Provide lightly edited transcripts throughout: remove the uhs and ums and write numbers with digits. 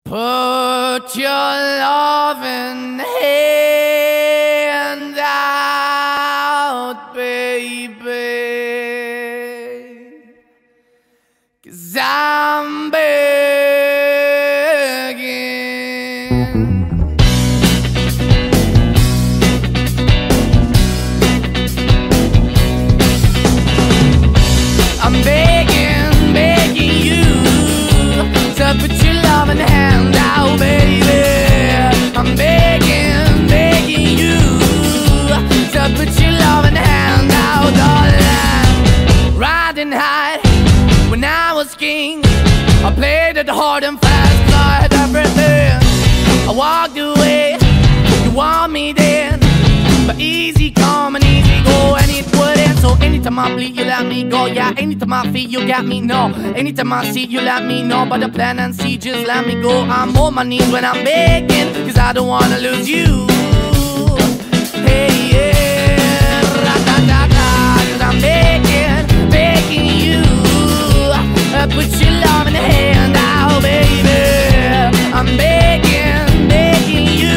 Put your loving hand out, baby, 'cause I'm begging. I'm begging, begging you to put your loving hand out, baby. I'm begging, begging you to put your loving hand out, darling. Riding high when I was king, I played it hard and fast, 'cause I had everything. I walked away, you want me then, but easy come and easy go, and it wouldn't. So anytime I bleed, you let me go. Yeah, anytime I feel, you got me, no. Anytime I see, you let me know. But the plan and see, just let me go. I'm on my knees when I'm begging, 'cause I don't wanna lose you. Hey, yeah, ra-da-da-da, 'cause I'm begging, begging you, put your love in the hand out, baby. I'm begging, begging you,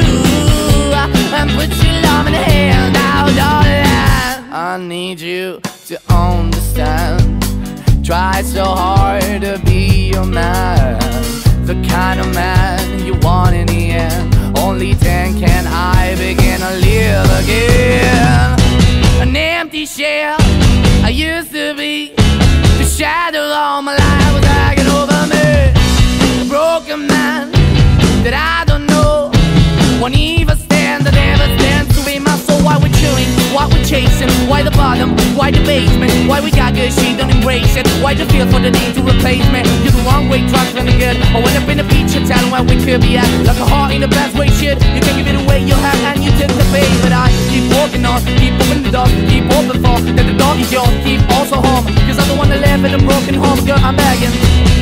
put your love in the hand out, darling. I need you to understand. Try so hard to be your man, the kind of man you want in the end. Only then can I begin to live again. An empty shell I used to be, the shadow all my life was hanging over me. A broken man that I don't know, won't even stand, that never stands to be my soul. Why we're chilling, why we're chasing, why the bottom, why the basement, why we got good, she don't embrace it. Why the feel for the need to replace me? You're the wrong way, trying to the good. I went up in the feature town where we could be at, like a heart in the best way, shit. You can give it away, you have, and you took the bait. But I keep walking on, keep opening the door, keep open for that the dog is yours, keep also home, 'cause I'm the one that live in a broken home. Girl, I'm begging,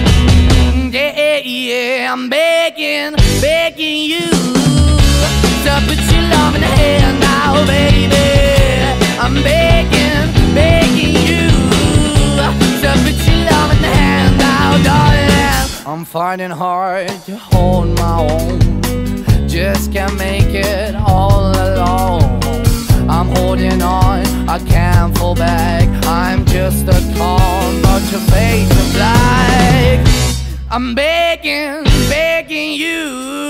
yeah, yeah, I'm begging, begging you to put your love in the hand now, baby. I'm begging, begging you to put your love in the hand now, darling. I'm finding hard to hold my own, just can't make it all alone. I'm holding on, I can't fall back. I'm just a call, but your face is black. I'm begging, begging you,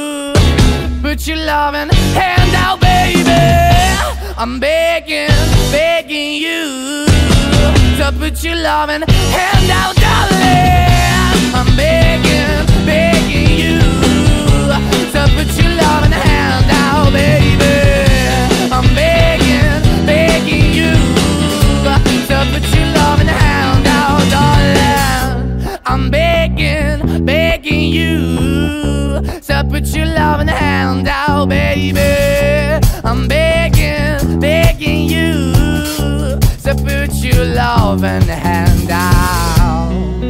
put your loving hand out, baby. I'm begging, begging you to put your loving hand out, darling. I'm begging, begging you to put your loving hand out, baby. I'm begging, begging you to put your loving hand out, darling. I'm begging, begging you to put your loving hand out, baby. I'm begging, begging you to put your loving hand out.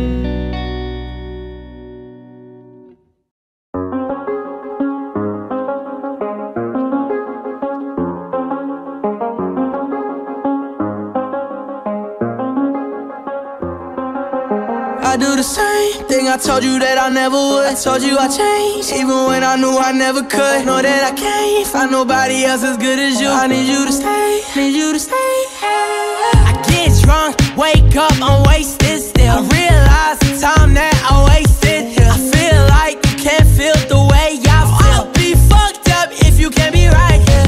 I do the same thing I told you that I never would. I told you I changed, even when I knew I never could. Know that I can't find nobody else as good as you. I need you to stay, need you to stay. I get drunk, wake up, I'm wasted still. I realize the time that I wasted here. I feel like you can't feel the way I feel. I'll be fucked up if you can't be right here.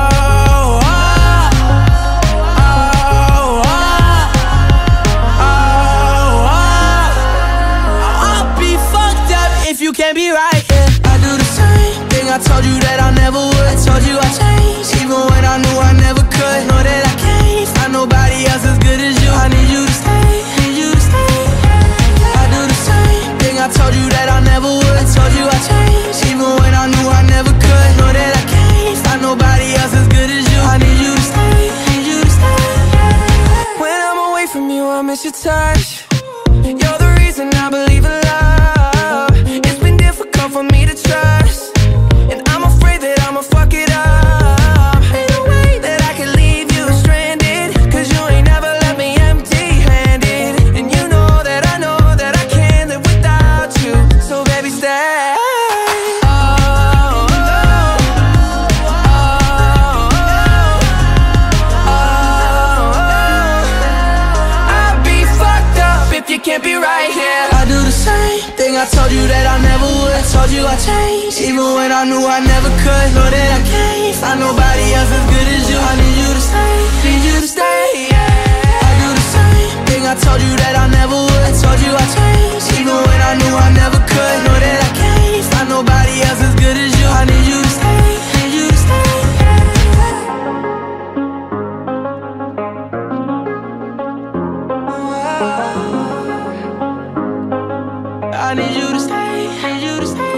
You can't be right, yeah. I do the same thing I told you that I never would. I told you I changed, even when I knew I never could. Know that I can't find nobody else as good as you. I need you to stay, need you to stay. I do the same thing I told you that I never would. I told you I changed, even when I knew I never could. Know that I can't find nobody else as good as you. I need you to stay, need you to stay. When I'm away from you, I miss your touch. You're the reason I believe in love. For me to trust, and I'm afraid that I'ma fuck it up. Ain't no way that I can leave you stranded, 'cause you ain't never left me empty-handed. And you know that I can't live without you. So baby, stay. told you that I never would. I told you I changed, even when I knew I never could. Know that I can't find nobody else as good as you. I need you to stay, need you to stay, yeah. I do the same thing, I told you that I never would. I told you I changed, even when I knew I never could. Know that I can't find nobody else as good as you. I need you to stay, need you to stay, I need you to stay, need you to stay.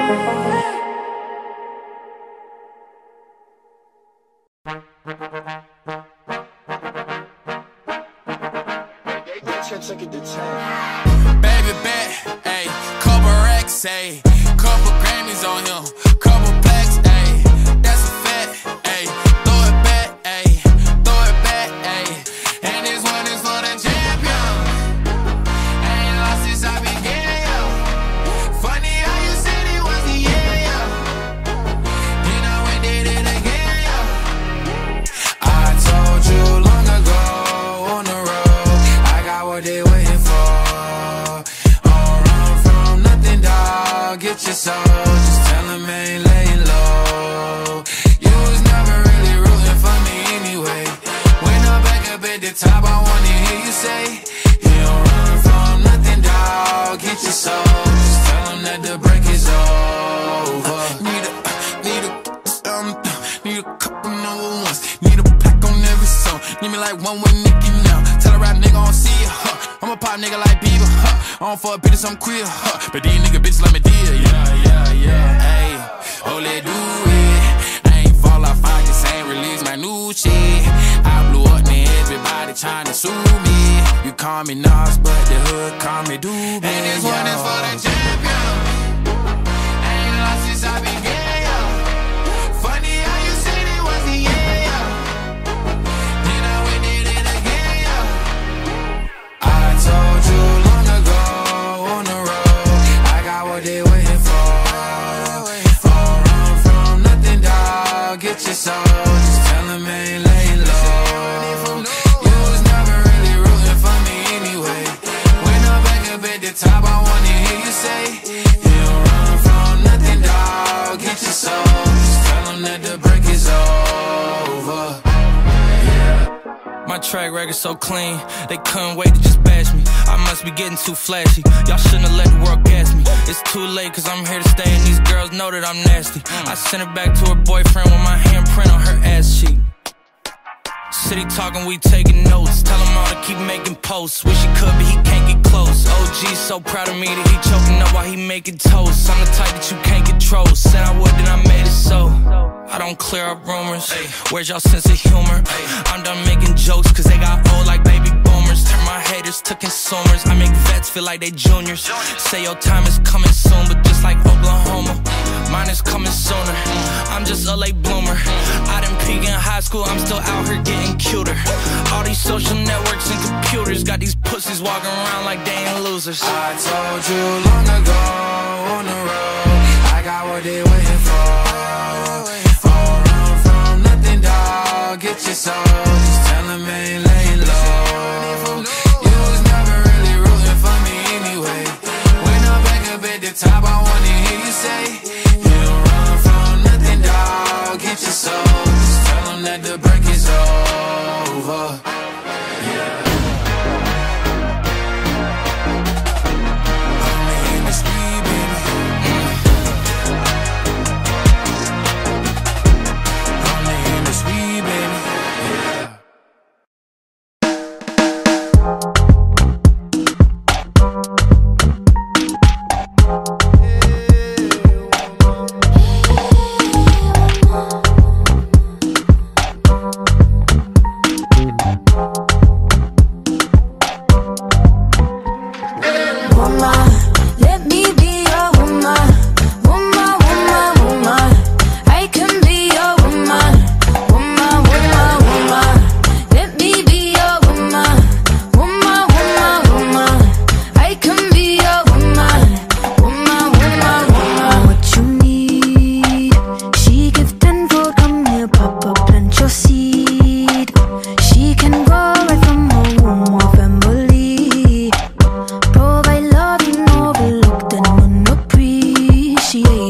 Baby bet, ayy, couple racks, ayy, couple Grammys on him, couple plaques, ayy, that's a fact, ayy, throw it back, ayy, throw it back, ayy, and this one is for the champion. Ain't lost since I began, yo. Funny how you said it was the yeah, you know we did it again, yo. I told you long ago on the road, I got what they waiting for. Get your soul, just tell him I ain't laying low. You was never really rooting for me anyway. When I'm back up at the top, I wanna hear you say, you don't run from nothing, dawg. Get your soul, just tell him that the break is over. Need a couple number ones. Need a pack on every song. Need me like one with Nicki now. Tell a rap nigga I don't see ya, huh. I'm a pop nigga like Bieber, huh. I don't fuck bitches, I'm queer, huh. But these nigga bitches let me deal, yeah. Ayy, oh, let do it. I ain't fall off, I just ain't release my new shit. I blew up, now everybody tryna sue me. You call me Nas, but the hood call me Doobie. And this one is for the champion. Ain't lost since I began, yo. Funny how you said it was the yeah, you know we did it again, yo. I told you long ago on the road, I got what they waiting for. Don't run from nothing, dawg. Get your soul, just tell him I ain't laying low. You was never really rooting for me anyway. When I'm back up at the top, I wanna hear you say, you don't run from nothing, dawg. Get your soul, just tell him that the break is over. My track record so clean, they couldn't wait to just bash me. I must be getting too flashy, y'all shouldn't have let the world gas me. It's too late cause I'm here to stay and these girls know that I'm nasty. I sent her back to her boyfriend with my handprint on her ass cheek. City talking, we taking notes. Tell him all to keep making posts. Wish he could, but he can't get close. OG's so proud of me that he choking up while he making toast. I'm the type that you can't control. Said I would, then I made it so. I don't clear up rumors. Where's y'all sense of humor? I'm done making jokes cause they got old like baby boomers. Turn my haters to consumers. I make vets feel like they juniors. Say your time is coming soon, but just like Oklahoma, mine is coming sooner. I'm just a late bloomer. I didn't peak in high school, I'm still out here getting cuter. All these social networks and computers got these pussies walking around like they ain't losers. I told you long ago on the road, I got what they waiting for. Don't run from nothing, dawg. Get your soul, just tell him I ain't laying low. You was never really rooting for me anyway. When I'm back up at the top, I wanna hear you say, you don't run from nothing, dawg. Get your soul, just tell him that the break is over.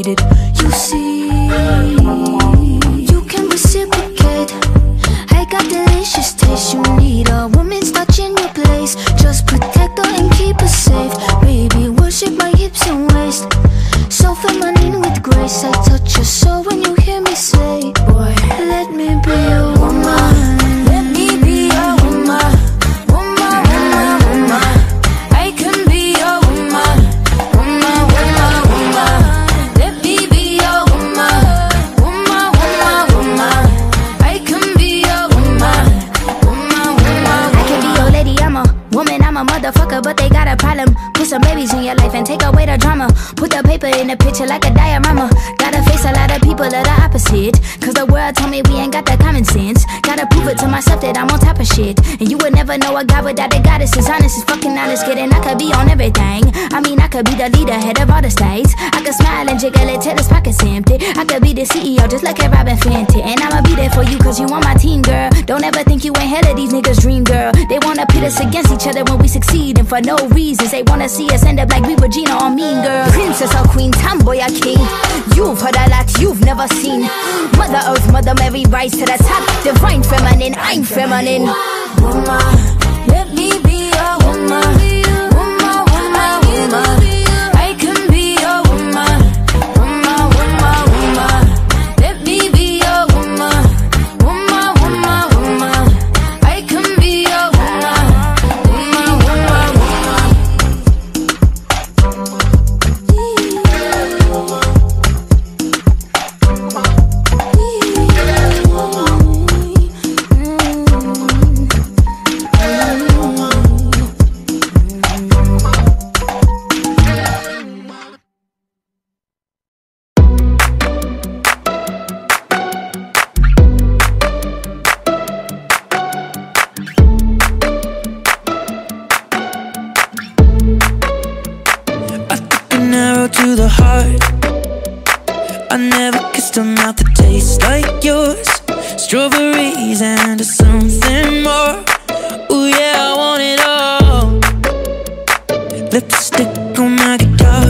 needed. You see, you can reciprocate. I got delicious taste. You need a woman's touch in your place. Just protect her and keep her safe. Baby, worship my hips and waist. So feminine with grace. I touch your soul when you hear me say, boy, let me be your woman. Let me be your woman. Woman, woman, woman. I can be your woman. Woman, woman, woman. Let me be your woman. Woman, woman, woman. I can be your woman. Woman, woman, woman. I can be your lady, I'm a woman, I'm a motherfucker, but they got a problem. Put some babies in your life and take away the drama. Put the paper in the picture like a diorama. Gotta face a lot of people that are opposite, cause the world told me we ain't got the common sense. Gotta prove it to myself that I'm on top of shit. And you would never know a guy without a goddess is honest, is fucking honest, kidding. I could be on everything. I mean, I could be the leader, head of all the states. I could smile and jiggle it till his pockets empty. I could be the CEO just like a Robin Fenty. And I'ma be there for you cause you on my team, girl. Don't ever think you ain't hell of these niggas' dream, girl. They wanna pit us against each other when we succeed, and for no reasons. They wanna see us end up like we Regina or Mean Girl. Princess or queen, tomboy or king. You've heard a lot you've never seen. Mother Earth, Mother Mary, rise to the top. Divine feminine, I'm feminine. Woman, let me be your woman. Woman, woman, woman. I can be your woman. Woman, woman, woman. Let me be your woman. Woman, woman, woman. I can be your woman. Woman, woman, woman. To the heart, I never kissed a mouth that tastes like yours. Strawberries and something more. Ooh yeah, I want it all. Lipstick on my guitar.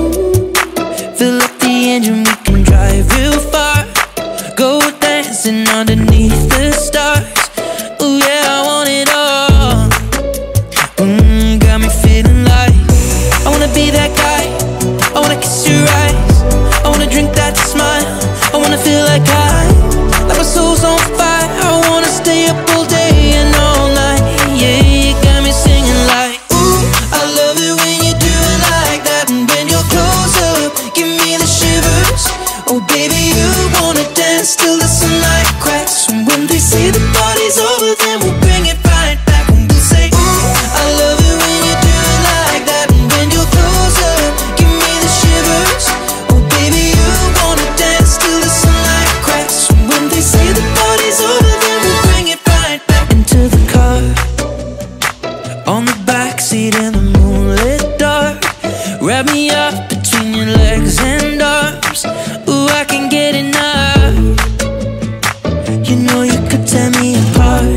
Fill up the engine, we can drive real far. Go dancing underneath the stars. Ooh yeah, I want it all. Got me feeling like I wanna be that guy. I wanna kiss your eyes. I wanna drink that smile. I wanna feel like like my soul's on fire. I wanna stay up all day and all night. Yeah, you got me singing like, ooh, I love it when you do it like that. And when you're close up, give me the shivers. Oh baby, you wanna dance till the sunlight cracks. And when they say the party's over, then we'll bring it right back. And we'll say, ooh, I love it when you do it like that. And when you're close up, give me the shivers. Oh baby, you wanna dance till the sunlight cracks. And when they say the party's over, then we'll bring it right back. Into the car, on the backseat in the moonlit dark. Wrap me up between your legs and arms. Ooh, I can't get enough. You know you could tear me apart,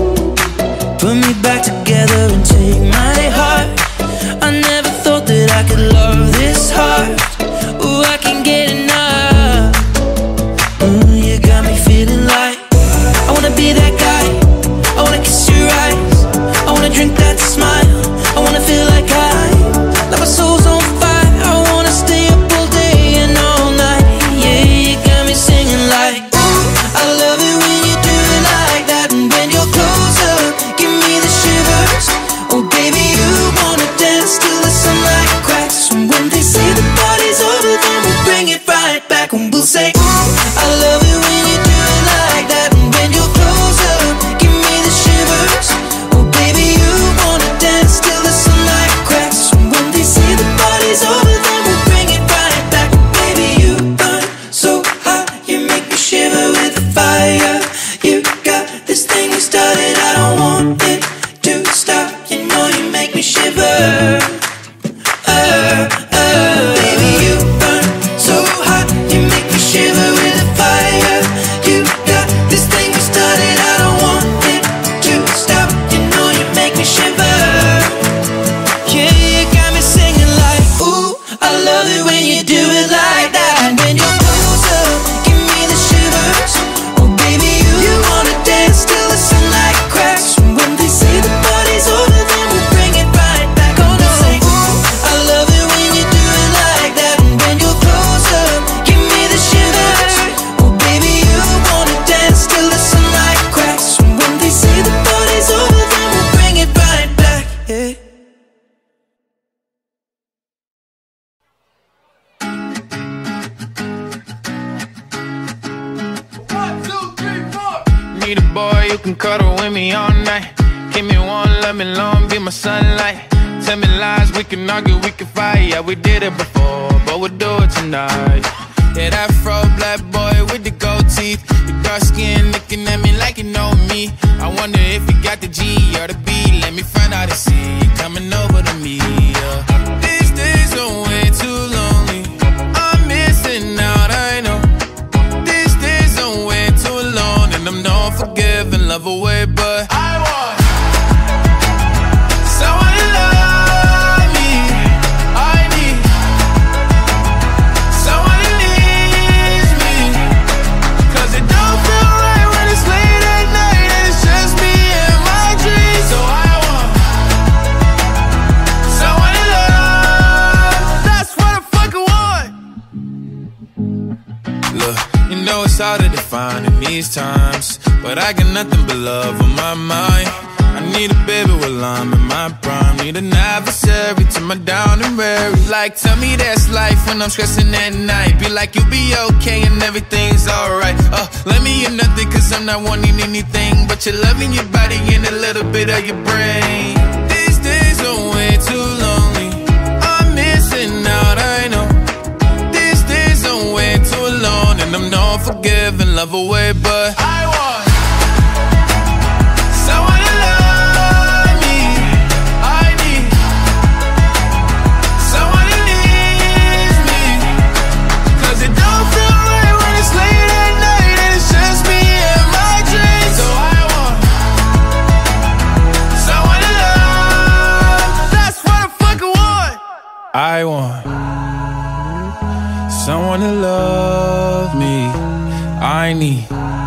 put me back together and take my heart. I never thought that I could love this hard. Ooh, I can't get enough. Ooh, you got me feeling like I wanna be that guy. I wanna kiss your eyes. I wanna drink that smile. I wanna feel like my soul's on fire. I wanna stay up all day and all night. Yeah, you got me singing like, ooh, I love it when you do it like that. And when you're close up, give me the shivers. Oh baby, you wanna dance till the sunlight cracks. And when they say the party's over, then we'll bring it right back. And we'll say, ooh, I love it when you do it like that. And when you're close up, give me the shivers. Oh baby, you wanna dance till the sunlight cracks. And when they say the party's over, then we'll bring it right back. Baby, you burn so hot, you make me shiver with the fire. You got this thing you started, I don't want it to stop. You know you make me shiver. Baby, you burn so hot, you make me shiver. need a boy who can cuddle with me all night. Give me one, love me long, be my sunlight. Tell me lies, we can argue, we can fight. Yeah, we did it before, but we'll do it tonight. Yeah, that fro black boy with the gold teeth. Your dark skin looking at me like you know me. I wonder if you got the G or the B. Let me find out and see you coming over to me. Yeah. These days are way too lonely. I'm missing out, I know. These days are way too alone, and I'm not forgiving, love away, but I want someone to love me. I need someone who needs me. 'Cause it don't feel right when it's late at night and it's just me and my dreams. So I want someone to love. That's what I fucking want. Look, you know it's hard to define in these times, but I got nothing but love on my mind. I need a baby while I'm in my prime. Need an adversary to my down and weary. Like, tell me that's life when I'm stressing at night. Be like, you'll be okay and everything's alright. Let me in nothing 'cause I'm not wanting anything but your love in your body and a little bit of your brain. These days are way too lonely. I'm missing out, I know. These days are way too alone, and I'm not forgiving, love away, but I want someone to love me. I need someone who needs me. 'Cause it don't feel right when it's late at night and it's just me and my dreams. So I want someone to love. That's what I fucking want. I want someone to love me. I need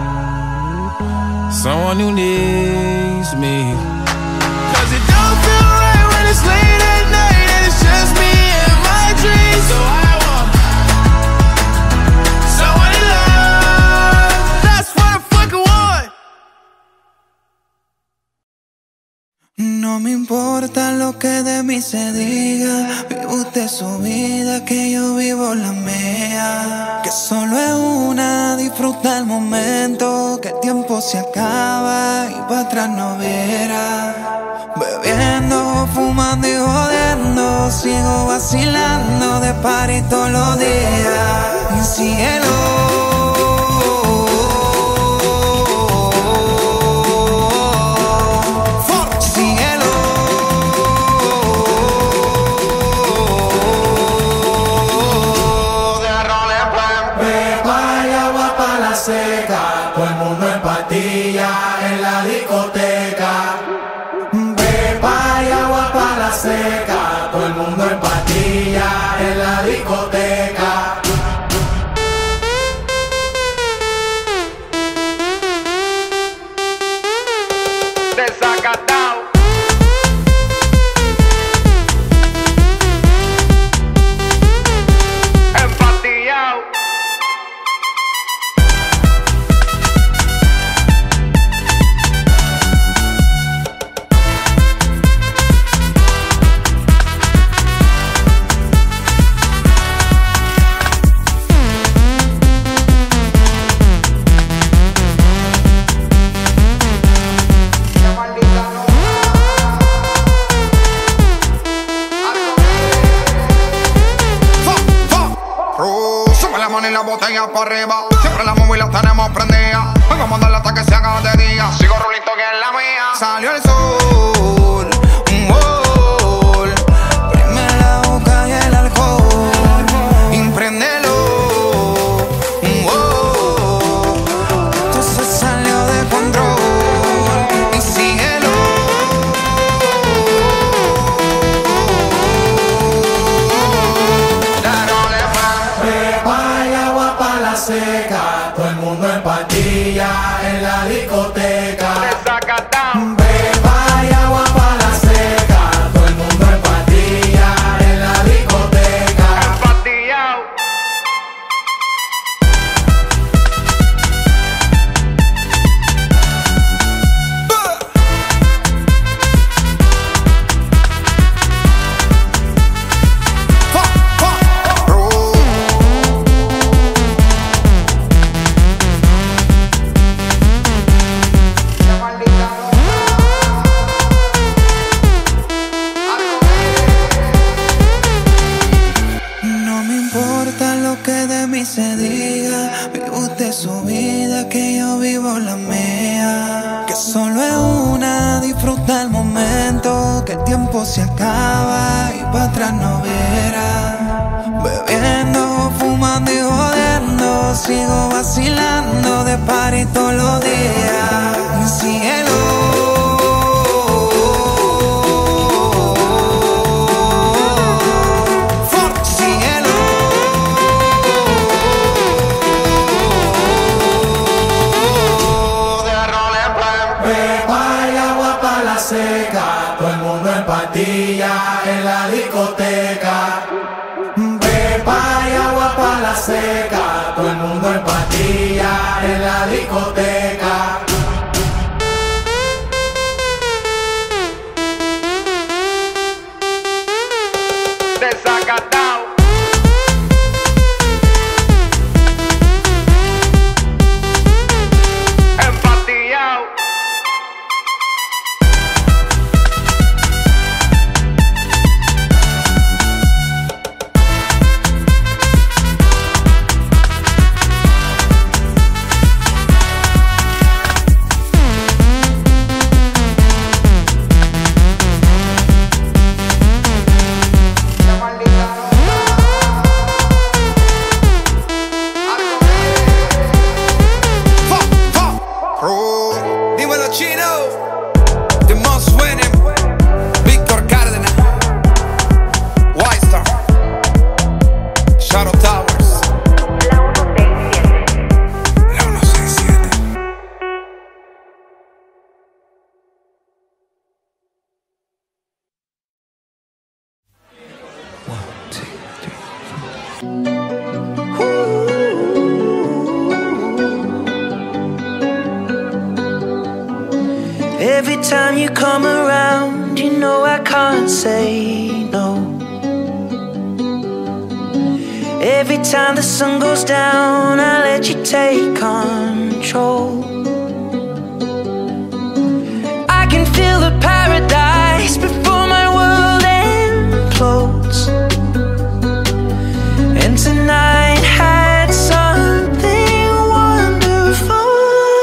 someone who needs me. 'Cause it don't feel right when it's late at night and it's just me and my dreams. So I want someone to love. That's what I fucking want. No me importa lo que de mí se diga. Vive usted su vida, que yo vivo la mía. Que solo es una, disfruta el momento. Que el tiempo se acaba y para atrás no verá. Bebiendo, fumando y jodiendo, sigo vacilando de party todos los días. Y síguelo. Todo el mundo en patilla en la discoteca. Pepa y agua para la seca. Todo el mundo en patilla en la discoteca. Desacatado. Empatillado. Y la botella para arriba, siempre la móvil la tenemos prendida. Hoy vamos a darle hasta que se haga de día. Sigo rulito que es la mía. Salió el sol, un gol. Prime la boca y el alcohol. Impréndelo, un gol. Esto se salió de control. Y síguelo. Seca, todo el mundo en patilla en la discoteca. Beba y agua para la seca, todo el mundo en patilla en la discoteca. Empatillado. me diga, vive usted su vida, que yo vivo la mía. Que solo es una, disfruta el momento, que el tiempo se acaba y para atrás no verá. Bebiendo, fumando y jodiendo, sigo vacilando de party todos los días. Cielo. Todo el mundo en patilla en la discoteca. Pepa y agua pa' la seca. Todo el mundo en patilla en la discoteca. Desacatao. Empatillao. Every time you come around, you know I can't say no. Every time the sun goes down, I let you take control. I can feel the paradise before my world implodes. And tonight had something wonderful.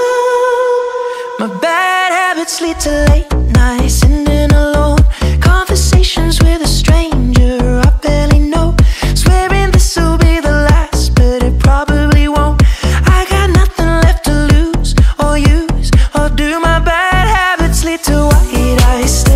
My bad habits lead to late nights, sitting alone, conversations with a stranger I barely know, swearing this'll be the last, but it probably won't. I got nothing left to lose or use, or do my bad habits lead to white eyes?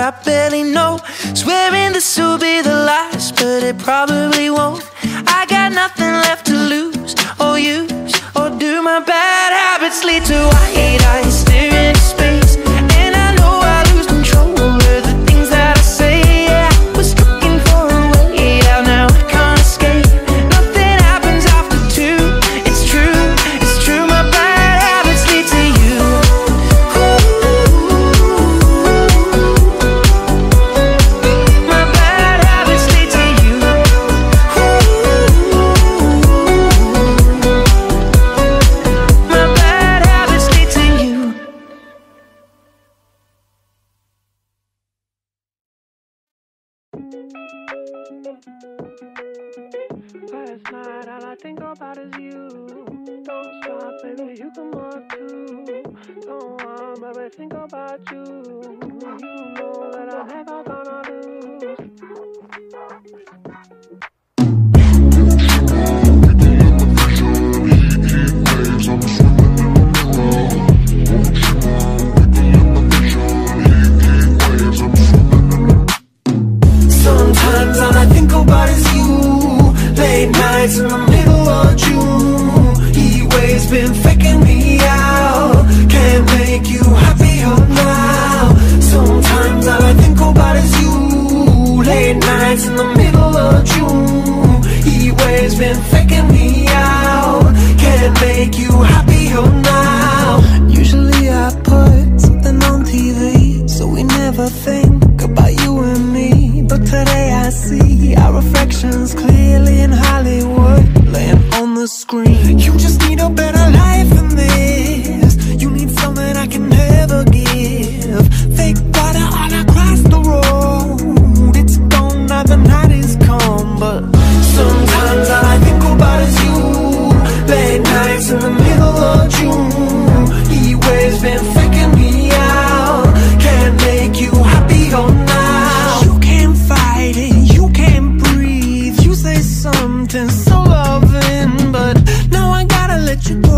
I barely know. Swearing this will be the last, but it probably won't. I got nothing left to lose or use, or do my bad habits lead to white eyes staring into space? And I know I lose control of the things that I say. Yeah, I was looking for a way out, now I can't escape. Nothing happens after two, it's true, my bad habits lead to you. My bad habits lead to you. My bad habits lead to you. Last night all I think about is you. Don't stop, baby, you can walk too. Don't want, baby, think about you. You know that I'm never gonna lose. Sometimes all I think about is you. Late nights in the middle of June. Heat waves been faking me out. Can't make you happier now. Sometimes all I think about is you. Late nights in the middle of June. Heat waves been faking me out. Can't make you happier now. Usually I put something on TV, so we never think about you and me. But today I see our reflections clearly in Hollywood, laying on the screen. You just need a better life than this. You need something I can never give. Fake water all across the road. It's gone now, the night is come. But sometimes all I think about is you. Late nights in the middle of June. Heat waves been faking me out. Can't make you happier now. You can't fight it, you can't breathe. You say something so loving, but now I gotta let you go.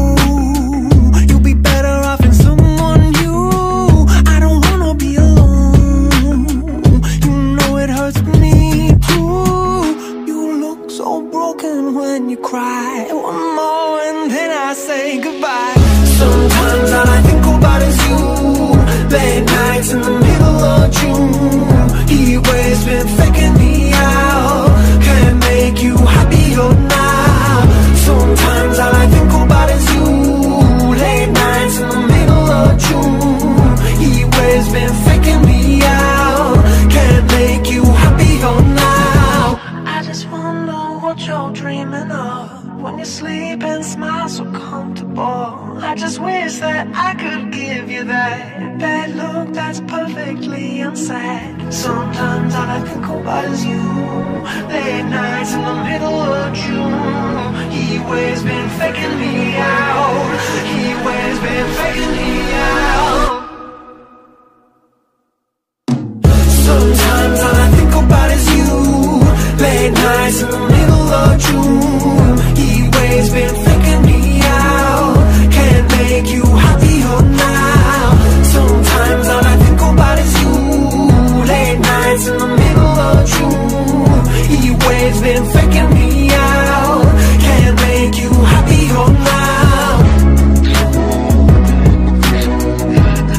You'll be better off in someone new. I don't wanna be alone. You know it hurts me too. You look so broken when you cry. One more and then I say goodbye. Sometimes all I think about is you. Late nights in the middle of June. Heat waves been faking me out. Can't make you happier now. Sometimes all I think about is you. Late nights in the middle of June. Heat waves been faking me out. Can't make you happier now. I just wonder what you're dreaming of when you sleep and smile so comfortable. I just wish that I could give you that look that's perfectly unsaid. Sometimes all I think about is you. Late nights in the middle of June. Heat waves been faking me out. Heat waves been faking me out. Sometimes all I think about is you. Late nights in the middle of June. Heat waves been faking me out. Can't make you happier now. Sometimes all I think about is you. Late nights in the middle of June. Heat waves been faking me out. Can't make you happier now.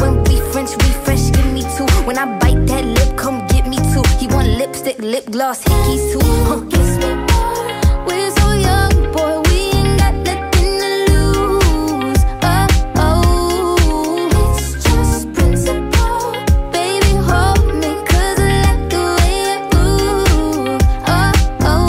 wanna be French, refresh, give me two. When I bite that lip, come get me two. He want lipstick, lip gloss, hickeys too. Kiss me more. We're so young, boy, we ain't got nothing to lose. Oh, oh, it's just principle. Baby, hold me, 'cause I like the way you move. Oh, oh.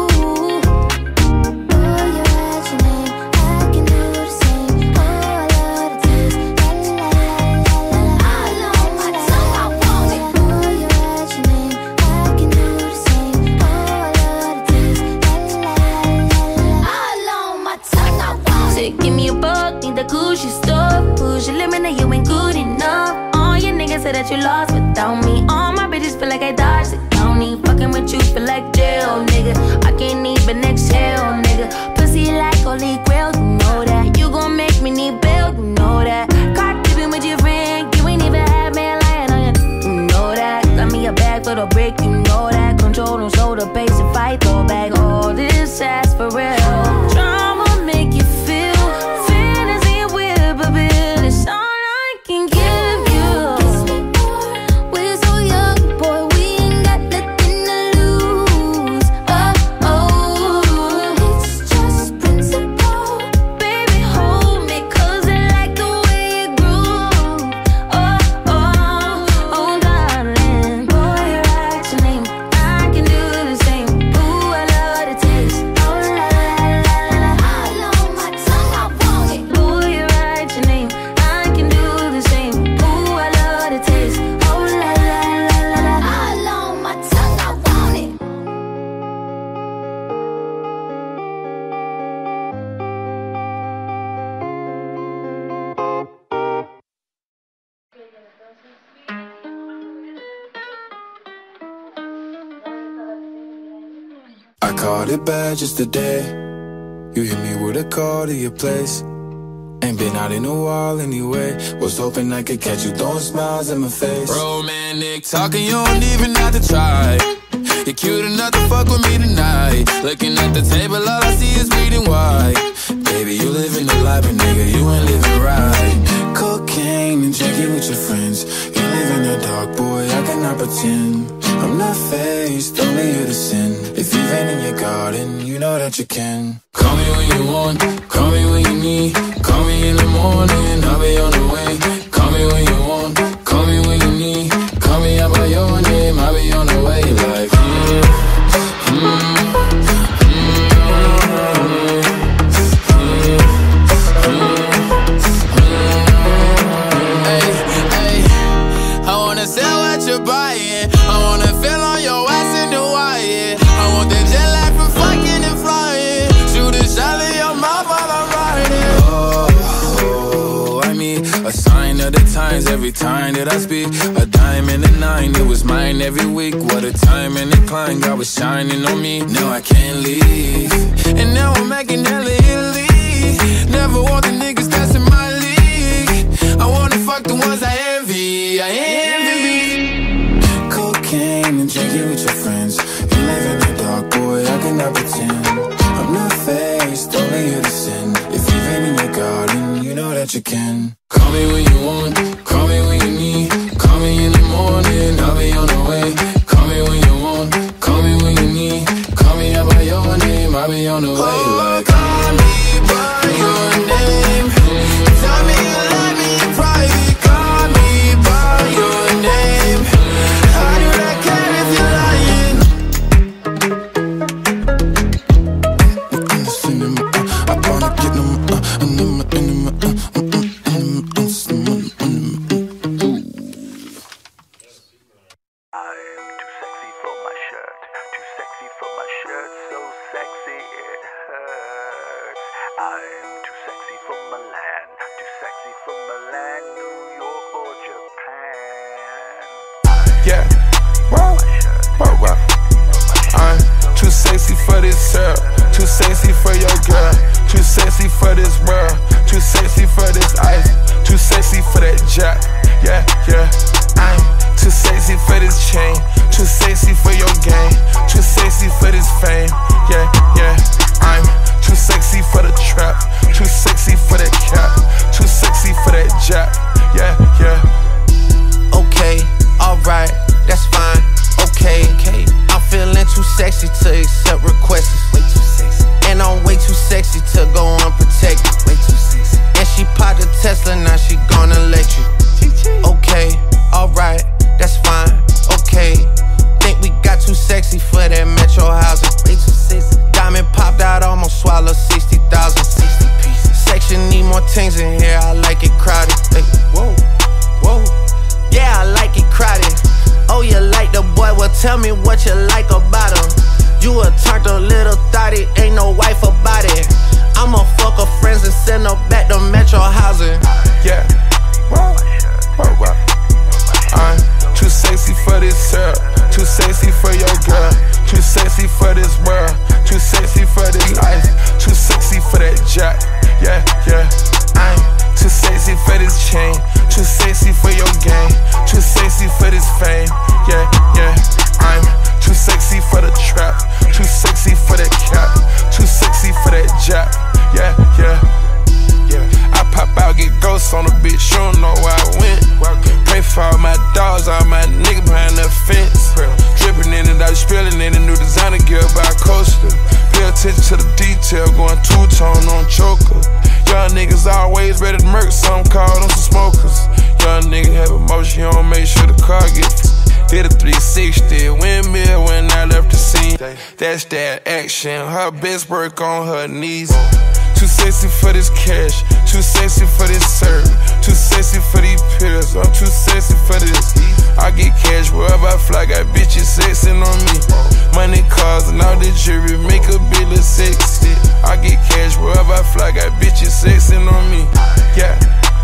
Oh, you write your name, I can do the same. Oh, I love the taste. La la la la la. All on my tongue, I want it. Oh, you write your name, I can do the same. Oh, I love the taste. La la la la la. All on my tongue, I want it. Say, give me a buck, need the Gucci stuff. Push your limit, now you ain't good enough. All your niggas say that you lost without me. All my bitches feel like I dodged the county. Fucking with you feel like jail, nigga. I can't even exhale, nigga. Pussy like holy grail, you know that. You gon' make me need bail, you know that. Caught dipping with your friend, you ain't even had man lying on you, you know that. Got me a bag for the brick, you know that. Control don't show the pace if I throw back all this ass for real. Drama make you feel, fantasy with a bill. It's all I can give you. Kiss me more. We're so young, boy, we ain't got nothing to lose. Oh, oh, it's just principle. Baby, hold me, 'cause I like the way you groove. Oh, oh, oh, darling. Boy, you write your name, I can do the same. Ooh, I love the taste. Oh, la la la la la. All on my tongue, I want it. Boy, you write your name, I can do the same. Ooh, I love the taste. Oh, la la la la la. All on my tongue, I want it. I caught it bad just today. You hit me with a call to your place. Ain't been out in a while anyway. Was hoping I could catch you throwing smiles in my face. Romantic talking, you don't even have to try. You're cute enough to fuck with me tonight. Looking at the table, all I see is bleeding white. Baby, you living the life, but nigga, you ain't living right. Cocaine and drinking with your friends. You live in the dark, boy, I cannot pretend. I'm not faced, only you to sin. If you've been in your garden, you know that you can. Call me when you want, call me when you need. Call me in the morning, I'll be on the way. Call me when you want, call me when you need. Call me out by your name, I'll be on the way. Like, I wanna sell what you're buying. I wanna feel on your ass in the wire. I want that jet lag from fucking and flying. Shoot a shot in your mouth while I'm riding. Oh, I mean, a sign of the times every time that I speak. A dime and a nine, it was mine every week. What a time and a climb, God was shining on me. Now I can't leave, and now I'm making hella Italy. Never want the niggas that's in my league. I wanna fuck the ones I envy. I envy. Cocaine and drinking with your friends. You live in the dark, boy, I cannot pretend. I'm not faced, only you to sin. If you've been in your garden, you know that you can. Call me when you want, call me when you need. Call me in the morning, I'll be on the way. Call me when you want, call me when you need. Call me out by your name, I'll be on the way. Like, call me by your name. Tell me you love me in private. Call me by your name. How do I care if you're lying? I wanna get them, Yeah, wow. I'm too sexy for this syrup, too sexy for your girl, too sexy for this world, too sexy for this ice, too sexy for that jack. Yeah, yeah. I'm too sexy for this chain, too sexy for your game, too sexy for this fame. Yeah, yeah. I'm too sexy for the trap, too sexy for that cap, too sexy for that jack. Yeah, yeah. Tell me what you like about him. You a turned a little thotty, ain't no wife about it. I'ma fuck her friends and send her back to Metro housing. Yeah. I'm too sexy for this hair, too sexy for your girl, too sexy for this world, too sexy for this life, too sexy for that jack. Yeah, yeah. I'm too sexy for this chain, too sexy for your game, too sexy for this fame. Yeah, yeah. I'm too sexy for the trap, too sexy for that cap, too sexy for that jack. Yeah, yeah. I pop out, get ghosts on a bitch, you don't know where I went. Pray for all my dogs, all my niggas behind the fence. Dripping in and out, spilling in a new designer gear by Coaster. Pay attention to the detail, going two-tone on choker. Young niggas always ready to murk, some call them some smokers. Young nigga have emotion, you don't make sure the car gets. Did a 360, windmill when I left the scene. That's that action, her best work on her knees. Too sexy for this cash, too sexy for this serve, too sexy for these pills, I'm too sexy for this. I get cash wherever I fly, got bitches sexing on me. Money, cars, and all the jewelry make a bill of sexy. I get cash wherever I fly, got bitches sexing on me. Yeah,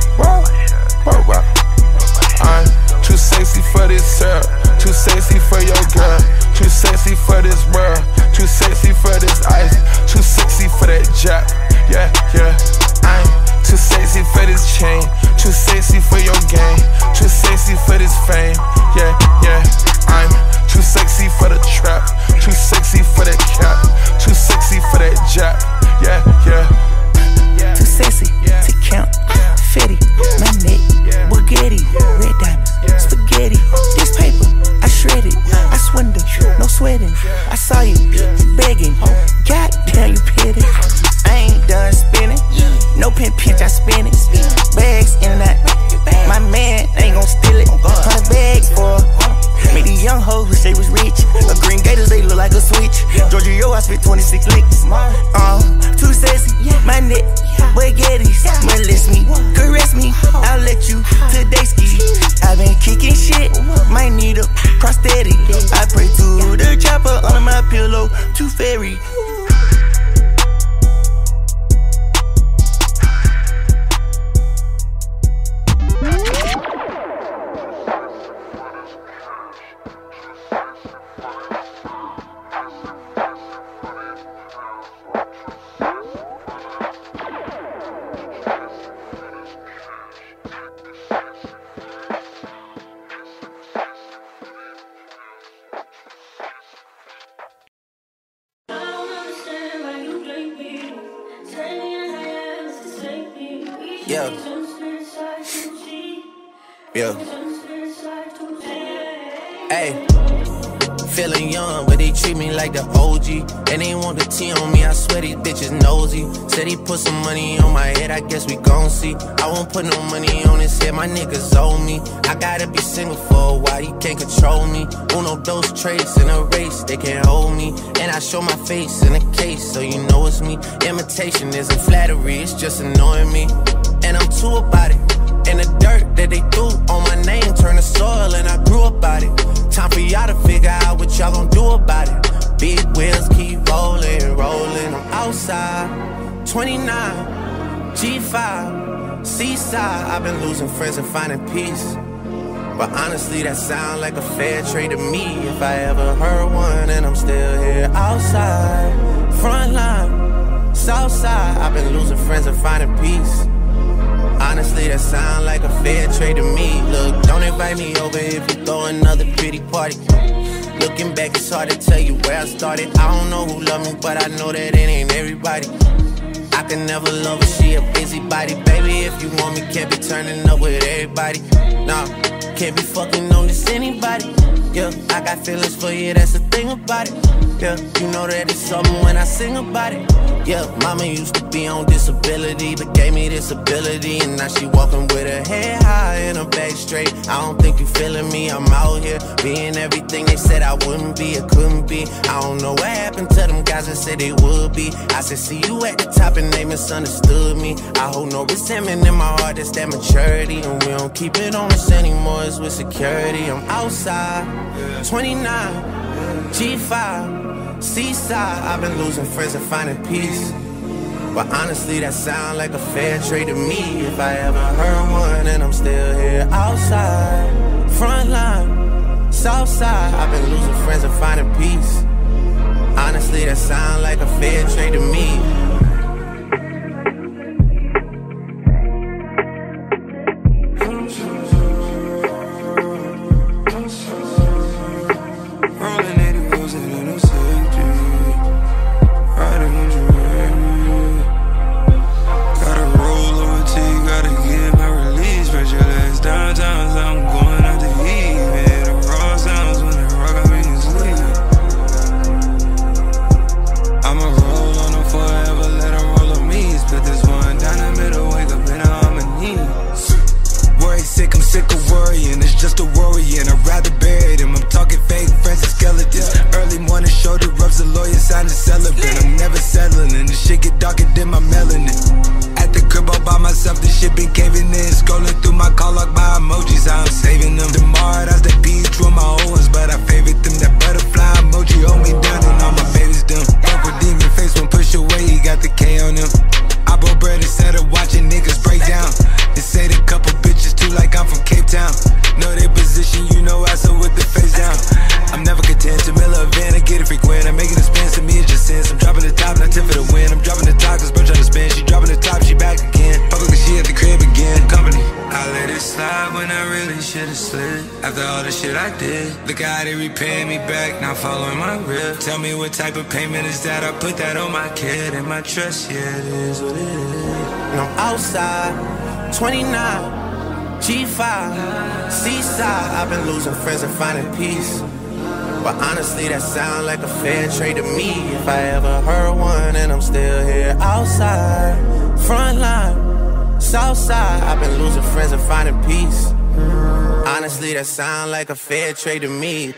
I'm too sexy for this hair, too sexy for your girl, too sexy for this world, too sexy for this ice, too sexy for that jack. Yeah, yeah. I'm too sexy for this chain, too sexy for your game, too sexy for this fame. Yeah, yeah. I'm too sexy for the trap, too sexy for that cap, too sexy for that jack. Yeah, yeah. Too sexy to count. Fetty, my neck, Bugatti, red diamonds, spaghetti. This paper, I shred it. I swindle, no sweating. I saw you begging. Goddamn, you pity. I ain't done spinning. No pinch, I spin it. Bags in and out. My man ain't gon' steal it. 100 bags for made these young hoes wish they was rich. A green gators, they look like a switch. Georgia, yo, I spit 26 licks. Too sexy, my neck, baguettes. Molest me, caress me, I'll let you today ski. I been kicking shit, might need a prosthetic. I pray to the chopper under my pillow, too fairy. Yeah. Hey, feeling young, but they treat me like the OG. And they want the T on me, I swear these bitches nosy. Said he put some money on my head, I guess we gon' see. I won't put no money on his head, my niggas owe me. I gotta be single for a while, you can't control me. Uno, those traits in a race, they can't hold me. And I show my face in a case, so you know it's me. Imitation isn't flattery, it's just annoying me. And I'm too about it. And the dirt that they threw on my name turned to soil, and I grew about it. Time for y'all to figure out what y'all gon' do about it. Big wheels keep rolling, rolling. I'm outside, 29, G5, Seaside. I've been losing friends and finding peace. But honestly, that sound like a fair trade to me. If I ever heard one, and I'm still here outside, front line, south side. I've been losing friends and finding peace. Honestly, that sound like a fair trade to me. Look, don't invite me over if you throw another pretty party. Looking back, it's hard to tell you where I started. I don't know who loved me, but I know that it ain't everybody. I can never love her, she a busybody. Baby, if you want me, can't be turning up with everybody. Nah, can't be fucking on this anybody. Yeah, I got feelings for you, that's the thing about it. Yeah, you know that it's something when I sing about it. Yeah, mama used to be on disability, but gave me this ability. And now she walking with her head high and her back straight. I don't think you feeling me. I'm out here being everything they said I wouldn't be or couldn't be. I don't know what happened to them guys that said they would be. I said see you at the top and they misunderstood me. I hold no resentment in my heart, that's that maturity. And we don't keep it on us anymore, it's with security. I'm outside, 29, G5, Seaside. I've been losing friends and finding peace, but honestly that sound like a fair trade to me. If I ever heard one, and I'm still here outside, front line, south side. I've been losing friends and finding peace. Honestly that sound like a fair trade to me. Tell me what type of payment is that? I put that on my kid and my trust, yeah, it is what it is. And I'm outside, 29, G5, Seaside. I've been losing friends and finding peace, but honestly that sound like a fair trade to me. If I ever heard one, and I'm still here outside, front line, south side. I've been losing friends and finding peace. Honestly that sound like a fair trade to me.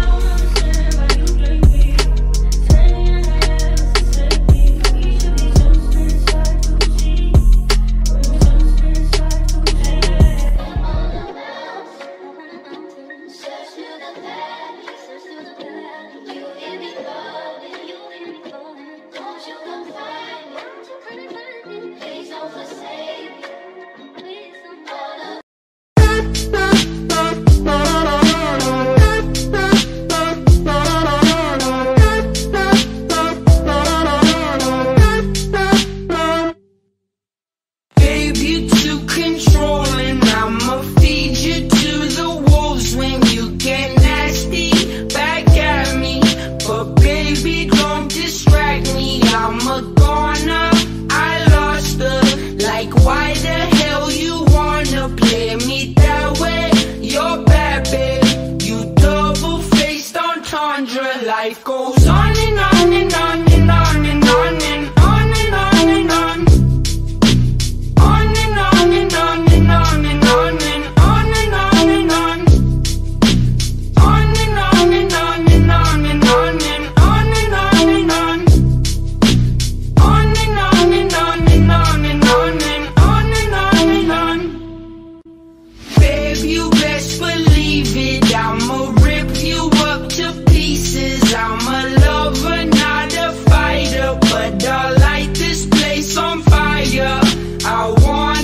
Life goes on and on and on and on and on and on and on and on. On and on and on and on and on and on and on and on. On and on and on and on and on and on and on and on. On and on and on and on and on and on and on and on. Babe, you best believe it, I'ma rip you up to pieces. I'm a lover, not a fighter, but I light this place on fire. I want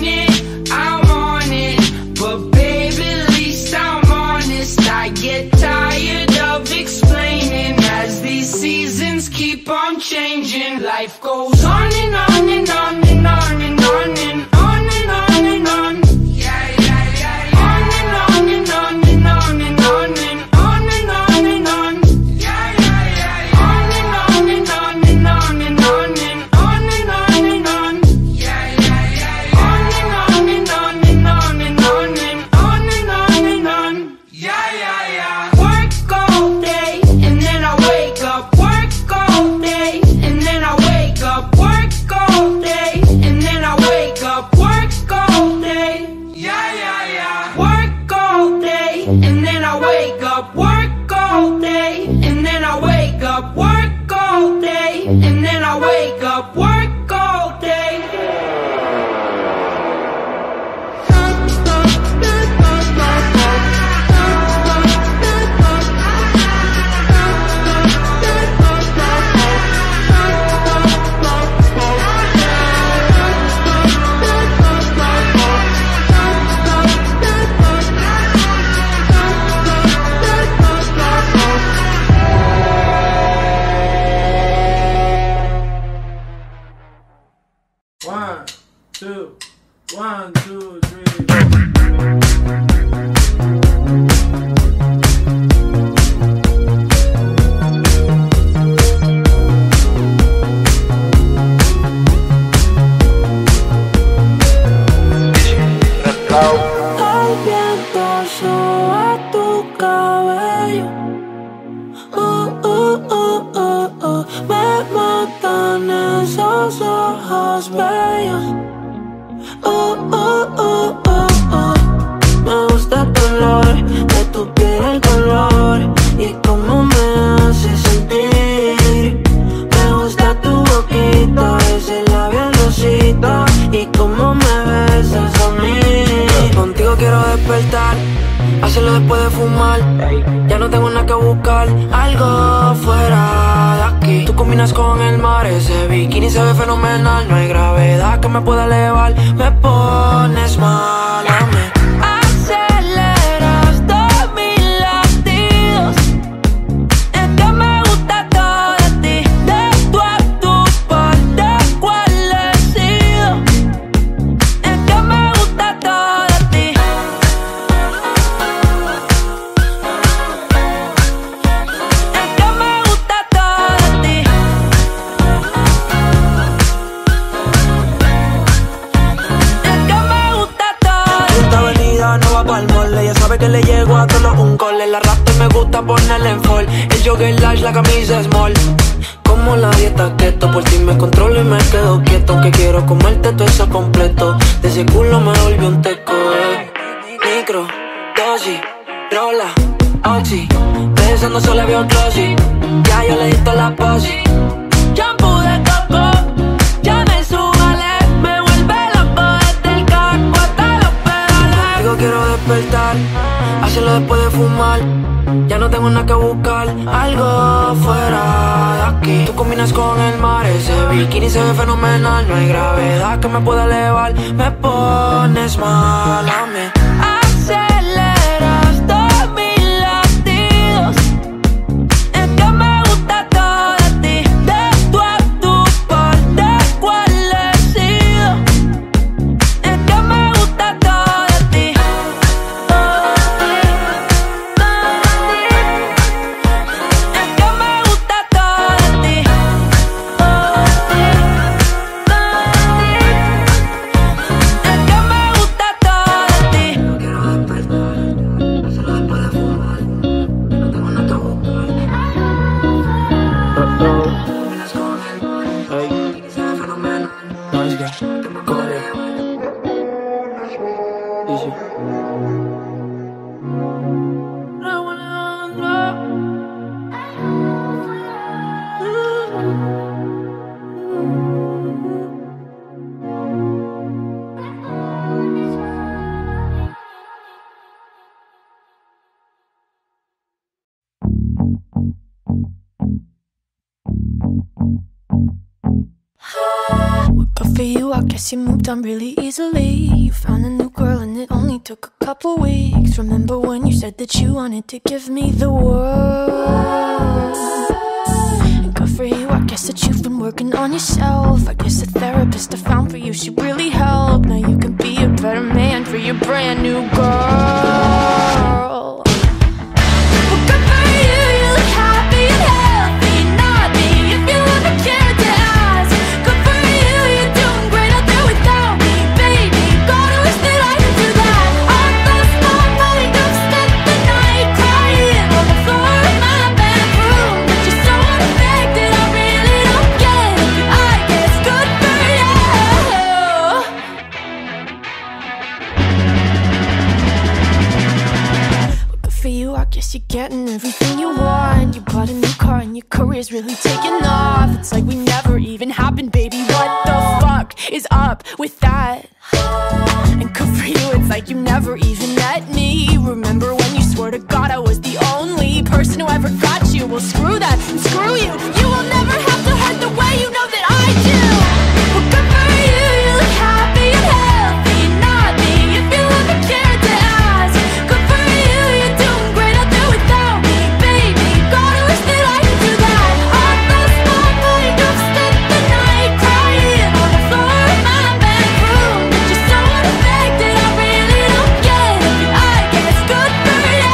it, but baby, at least I'm honest. I get tired of explaining as these seasons keep on changing. Life goes on and on and on and on and on and on and on and on. On and on and on and on and on and on and on and on. On and on and on and on and on and on and on and on. On and on and on and on and on and on and on and on. Work all day and then I wake up. Work all day and then I wake up. Work all day and then I wake up. más bello. Me gusta tu olor, de tu piel el color y cómo me hace sentir. Me gusta tu boquita, ese labial rosita y cómo me besas a mí. Contigo quiero despertar, hacerlo después de fumar. Ya no tengo nada que buscar, algo fuera de aquí. Tú combinas con el mar, ese bikini se ve fenomenal. No hay gravedad que me pueda elevar, me pones mal a mí. Aceleras todos mis latidos. Es que me gusta todo de ti, de tú a tu parte, cuál he sido. Es que me gusta todo de ti. Es que me gusta todo de ti. Es que me gusta todo de ti. Esta avenida no va pa'l mole, ella sabe que le llego a todos un cole. La rasta me gusta ponerle en fall, el jogger large, la camisa small. Como la dieta keto, por ti me controlo y me quedo quieto. Que quiero comerte todo eso completo, de ese culo me volvió un teco. Micro, dosis, rola, oxi, pensando solo veo glossy. Ya yo le di toda la posi. Shampoo de coco, ya me subale, me vuelve loco desde el casco hasta los pedales. Digo quiero despertar, hacerlo después de fumar. Ya no tengo nada que buscar, algo fuera de aquí. Tú combinas con el mar, ese bikini se ve fenomenal. No hay gravedad que me pueda elevar, me pones mal a mí. Aceleras todos mis latidos. Es que me gusta todo de ti, de tú a tu parte, cuál he sido. Es que me gusta todo de ti. Es que me gusta todo de ti. Es que me gusta todo de ti. Quiero despertar, hacerlo después de fumar. No tengo nada que buscar. Combinas con el mar, bikini se ve fenomenal. Que me pueda elevar. Good for you, I guess you moved on really easily. You found a new girl and it only took a couple weeks. Remember when you said that you wanted to give me the world? And good for you, I guess that you've been working on yourself. I guess the therapist I found for you should really help. Now you can be a better man for your brand new girl. Well, good for you, you look happy and healthy, not me. If you ever cared to ask, good for you, you're doing great out there without me, baby. Gotta wish that I could do that. I lost my mind, I've spent the night crying on the floor of my bedroom. But you're so unaffected, I really don't get it. I guess good for you. Good for you, I guess you're getting everything you want. You bought a new car and your career's really taking off. It's like we never even happened, baby. What the fuck is up with that? And good for you, it's like you never even met me. Remember when you swore to God I was the only person who ever got you? Well, screw that and screw you. You will never have to hurt the way you know that I do. Well, good for you, you look happy and healthy, not me. If you ever cared to ask, good for you, you're doing great out there without me, baby. Gotta wish that I could do that. I lost my mind, I've spent the night crying on the floor of my bedroom. But you're so unaffected, I really don't get it. I guess good for you.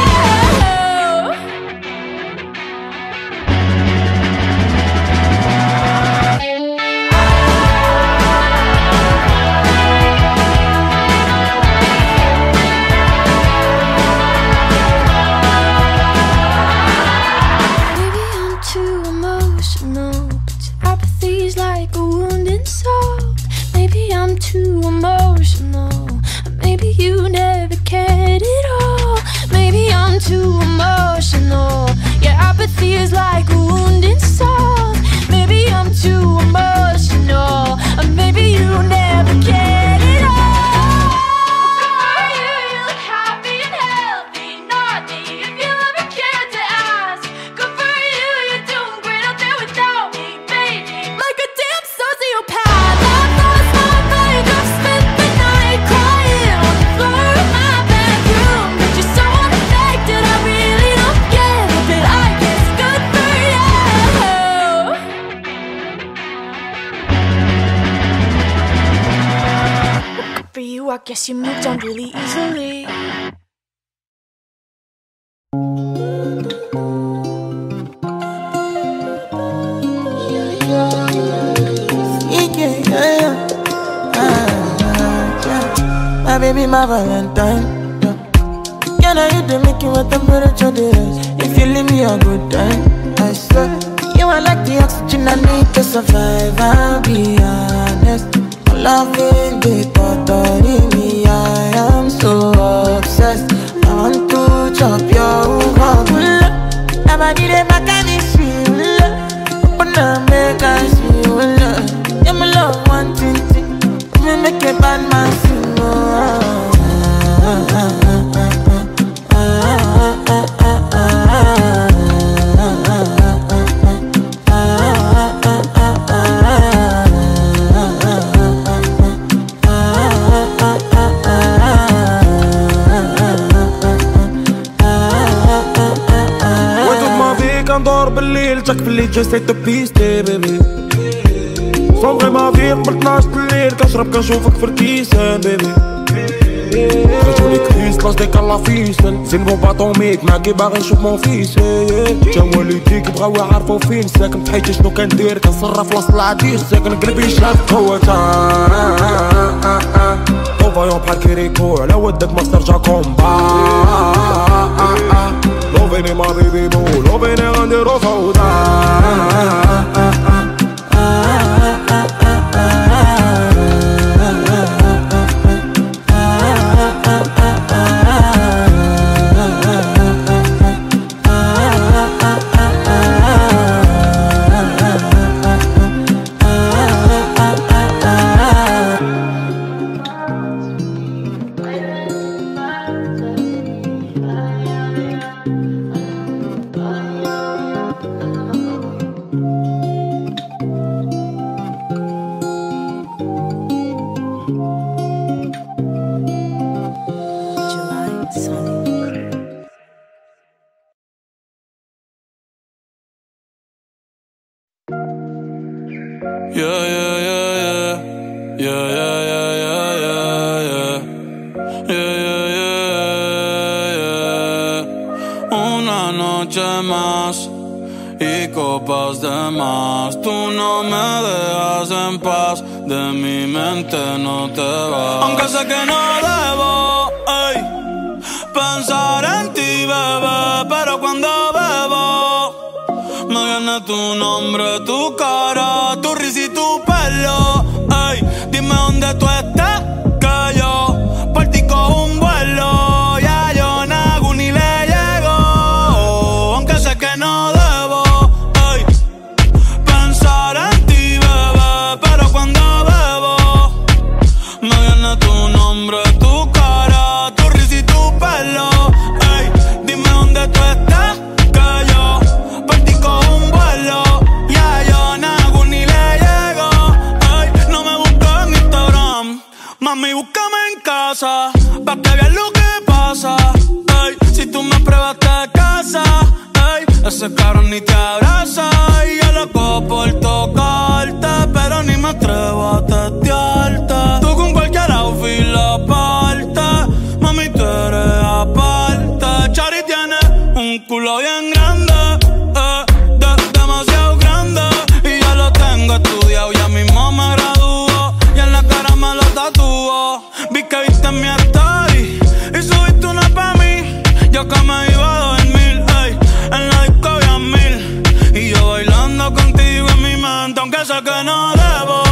Guess you moved on really easily. My baby, my Valentine. Can I hit the make you what temperature there is? If you leave me a good time, I swear. You are like the oxygen I need to survive, I'll be honest. Loving the thought of me, I am so obsessed. I want to chop your heart. Never did it back and it's real. Open up, make us feel. Yeah, my love, one thing. Me make a bad man sing. ندور بالليل تاك باللي جاي تو بيستي بيبي صوغي ما في قبل 12 الليل كنشرب كنشوفك في الكيسان بيبي رجولي كريس لاش ديك الله فيسن زين بو باطوميك معاكي باغي نشوف مون فيس تا والديك بغاو يعرفو فين ساكن في حياتي شنو كندير كنصرف وسط العديس ساكن قلبي شاف قوة فايون بحال كيريكو على ودك ما ترجع كومبا لوفيني ما بيبي بو لوفيني غنديرو فوضى Una noche más y copas de más. Tú no me dejas en paz, de mi mente no te vas. Aunque sé que no debo pensar en ti, bebé, pero cuando bebo me viene tu nombre, tu cara, tu risa y tu pelo. Dime dónde tú estás, que yo por ti cojo un vuelo. Ya yo nago ni le llego, aunque sé que no debo pensar en ti, bebé, pero cuando bebo me viene tu nombre, tu cara, tu risa y tu pelo. Dime dónde tú estás, que yo por ti cojo un vuelo. Ya yo nago ni le llego. No me busques en Instagram, mami, búscame en casa, pa' que veas lo que pasa. Si tú me pruebas te casa, ese cabrón ni te abraza. Y yo loco por tocarte, pero ni me atrevo a testearte. Tú con cualquier outfit la parte, mami, tú eres aparte. Chari tiene un culo bien grande, demasiado grande, y ya lo tengo estudiado, ya mismo me graduó, y en la cara me lo tatúo. Vi que viste mi story y subiste una pa' mí, yo que me iba a dormir, en la disco había 1000, y yo bailando contigo en mi mente, aunque sé que no debo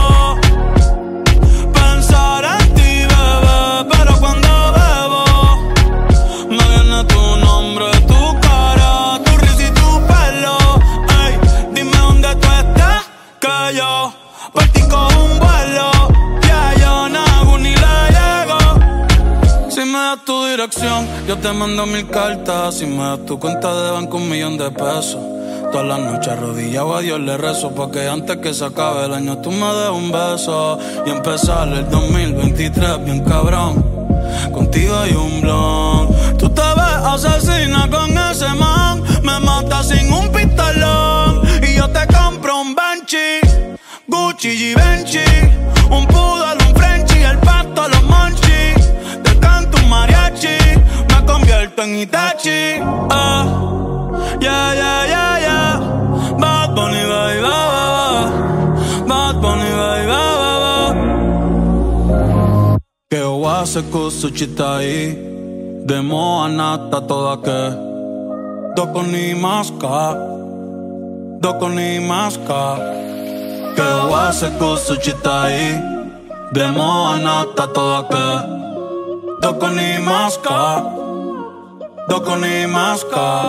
pensar en ti, bebé, pero cuando bebo me viene tu nombre, tu cara, tu risa y tu pelo. Dime dónde tú estás, que yo por ti cojo un vuelo. Ya yo nago ni le llego. Si me das tu dirección, yo te mando 1000 cartas. Si me das tu cuenta de banco, 1.000.000 de pesos. Todas las noches arrodillado a Dios le rezo, porque antes que se acabe el año tú me des un beso y empezar el 2023 bien cabrón. Contigo hay un blon. Tú te ves asesina con ese man, me matas sin un pistolón. Y yo te compro un Banshee, Gucci, Givenchy, un poodle, un Frenchie, el pato, los monchis. Roberto en Itachi. Yeah, yeah, yeah, yeah. Bad Bunny, bye, bye, Bad Bunny, bye, bye, Que wase kusuchitai. Demo anata toda ke. Doko ni maska. Doko ni maska. Que wase kusuchitai. Demo anata toda ke. Doko ni maska. Doko ni maska.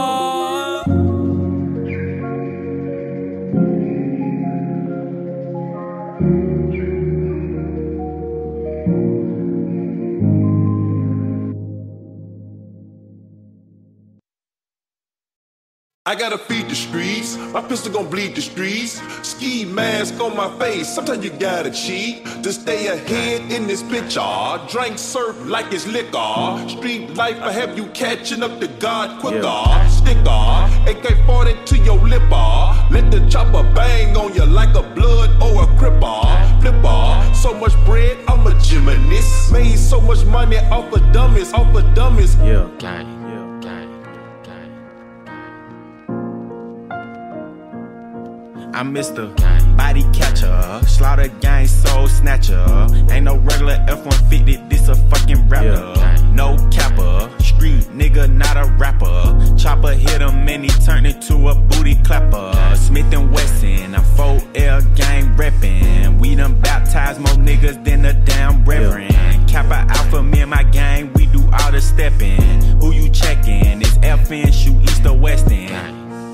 I gotta feed the streets, my pistol gon' bleed the streets. Ski mask on my face, sometimes you gotta cheat to stay ahead in this picture. Drink surf like it's liquor. Street life, I have you catching up to God quicker. Sticker, AK-40 to your lipper. Let the chopper bang on you like a blood or a cripper. Flipper, so much bread, I'm a gymnast. Made so much money off of dummies, off of dummies. Yeah, gang. I'm Mr. Body Catcher, Slaughter Gang Soul Snatcher. Ain't no regular F-150, this a fucking rapper. No capper, street nigga, not a rapper. Chopper hit him and he turned into a booty clapper. Smith & Wesson, I'm 4L gang reppin'. We done baptized more niggas than a damn reverend. Kappa Alpha, me and my gang, we do all the steppin'. Who you checkin'? It's FN, shoot east or west end.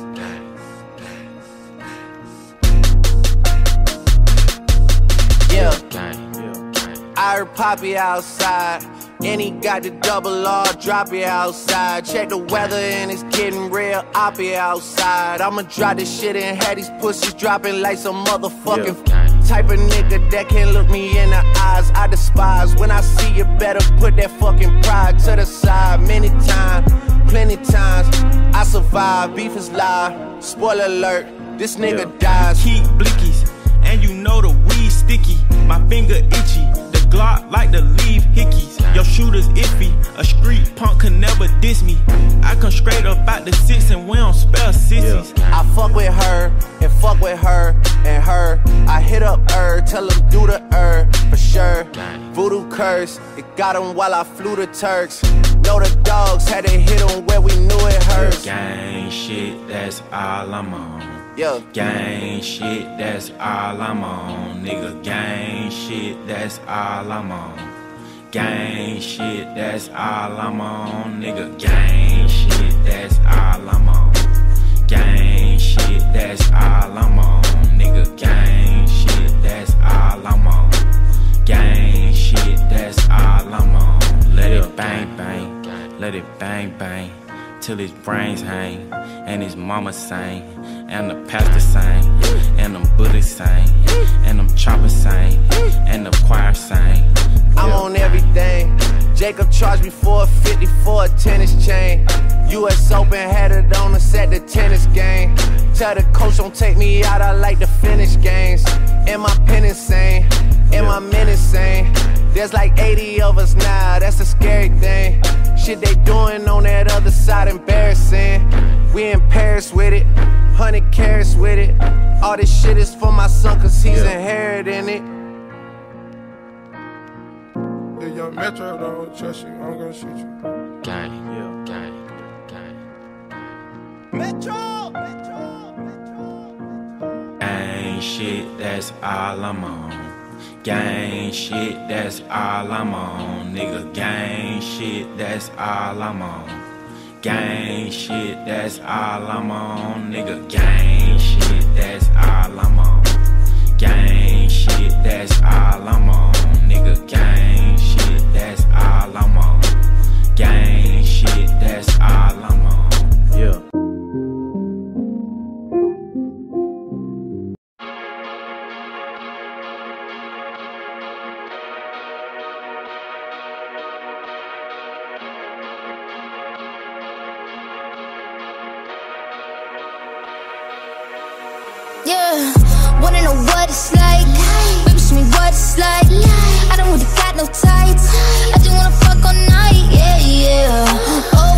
I heard Poppy outside, and he got the double R, drop it outside. Check the weather and it's getting real, I'll be outside. I'ma drop this shit and have these pussies dropping like some motherfucking type of nigga that can't look me in the eyes. I despise when I see you, better put that fucking pride to the side. Many times, plenty times, I survive, beef is live. Spoiler alert, this nigga dies. Keep blickies, and you know the weed sticky. My finger itchy. Glock like to leave hickeys. Your shooter's iffy. A street punk can never diss me. I come straight up out the six and we don't spell sissies. I fuck with her and fuck with her and her. I hit up her, tell them do the for sure. Voodoo curse, it got him while I flew the Turks. Know the dogs had to hit him where we knew it hurts. Gang shit, that's all I'm on. Yeah. Gang shit, that's all I'm on. Nigga, gang shit, that's all I'm on. Gang shit, that's all I'm on. Nigga, gang shit, that's all I'm on. Gang shit, that's all I'm on. Nigga, gang shit, that's all I'm on. Gang shit, that's all I'm on. Let it bang bang, let it bang bang. Till his brains hang, and his mama sang, and the pastor sang, and them Buddhists sang, and them choppers sang, and the choir sang. I'm on everything. Jacob charged me $450 for a tennis chain. US Open had it on us at the tennis game. Tell the coach don't take me out, I like to finish games. And my pen insane, and my men insane. There's like 80 of us now, that's a scary thing. Shit they doing on that other side embarrassing. We in Paris with it, 100 carats with it. All this shit is for my son cause he's inheriting it. Yeah, young Metro don't trust you, I'm gonna shoot you. Gang, Metro! Gang shit, that's all I'm on. Gang shit, that's all I'm on. Nigga, gang shit, that's all I'm on. Gang shit, that's all I'm on. Nigga, gang shit, that's all I'm on. Gang shit, that's all I'm on. Nigga, gang shit, that's all I'm on. Gang shit, that's all I'm on. Yeah. Yeah, wanna know what it's like? Baby, show me what it's like. I don't really got no tights. I just wanna fuck all night, yeah, yeah. Oh,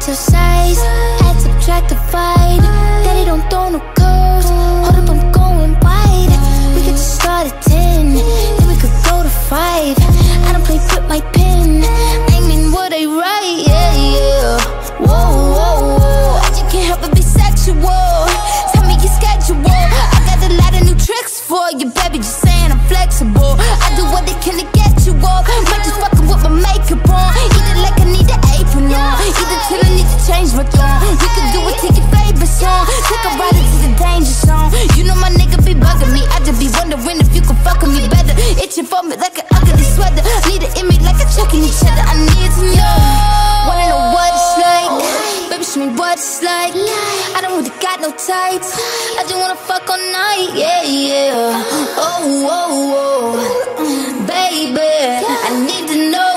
at your size, add, subtract, divide. Daddy don't throw no curves. Hold up, I'm going wide. We could just start at 10, then we could go to 5. I don't play with my pen, I mean what I write, yeah, yeah. Whoa, whoa, whoa, I just can't help but be sexual. Tell me your schedule, I got a lot of new tricks for you, baby, just saying I'm flexible. I do what it can to get you off. Might just fucking with my makeup on. Eat it like I need an apron on. Either till I need to change my tone. We can do it to your favorite song. Take a ride into the danger zone. You know my nigga be bugging me. I just be wondering if you can fuck with me better. Itching for me like an ugly sweater. Need it in me like a chuck in each other. I need to know. Wanna know what it's like? Baby, show me what it's like. I don't really got no tights. I just wanna fuck all night. Yeah, yeah. Oh, oh, oh. Baby, I need to know.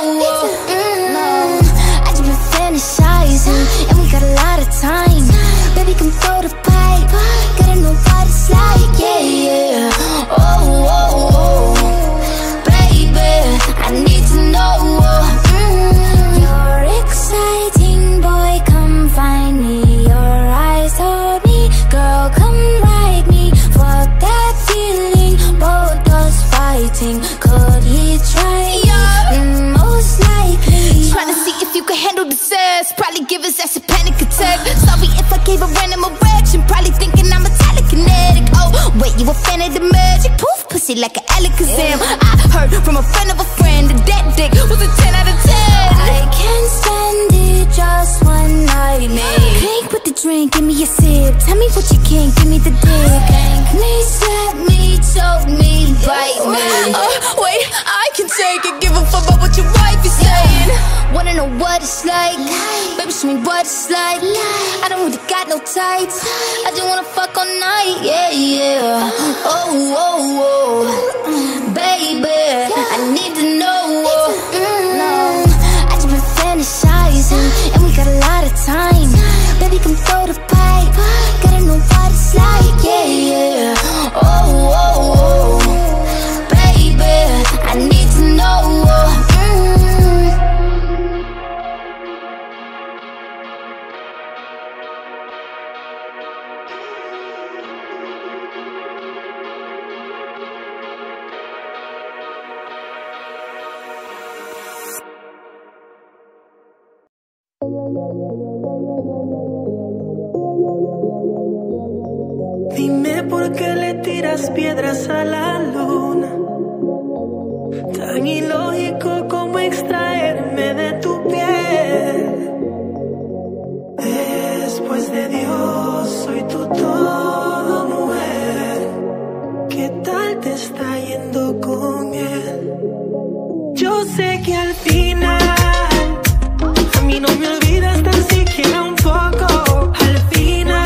I just been fantasizing, and we got a lot of time. Baby, come throw the pipe. Gotta know what it's like, yeah, yeah. Oh, oh, oh. Baby, I need to know. You're exciting, boy, come find me. Your eyes told me, girl, come ride me. Fuck that feeling, both us fighting. Could he try? Most likely. Trying to see if you can handle the sass. Probably give his ass a panic attack. Sorry if I gave a random erection. Probably thinking I'm a telekinetic. Oh, wait, you a fan of the magic? Poof, pussy like an Alakazam. I heard from a friend of a friend that dick was a 10 out of 10. I can't stand it, just one night, man. Crank with the drink, give me a sip. Tell me what you can, give me the dick. Thank me, slap me, choke me, bite me. Wait, I can take it, give a fuck about what your wife is saying. Wanna know what it's like? Baby, show me what it's like. I don't really got no tights. I just wanna fuck all night, yeah, yeah. Oh, oh, oh. Baby, I need to know. I just been fantasizing, and we got a lot of time. Baby, come throw the pipe. Gotta know what it's like, yeah, yeah. Oh, oh, oh. Baby, I need to know. Dime por qué le tiras piedras a la luna. Tan ilógico como extraerme de tu piel. Después de Dios soy tu todo, mujer. ¿Qué tal te está yendo con él? Yo sé que al final a mí no me olvidas tan siquiera un poco. Al final